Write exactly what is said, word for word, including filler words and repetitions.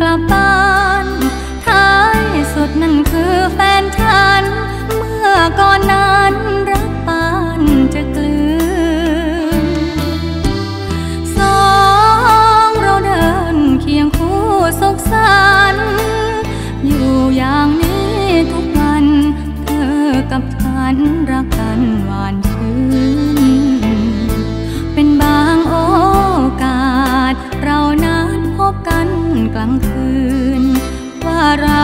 ลับบ้านท้ายสุดนั่นคือแฟนฉันเมื่อก่อนนั้นรักปานจะกลืนสองเราเดินเคียงคู่สุขสันต์อยู่อย่างนี้ทุกวันเธอกับฉันรักกันหวานชื่นเป็นบางโอกาสเรานัดพบกันกลางคืนว่ารั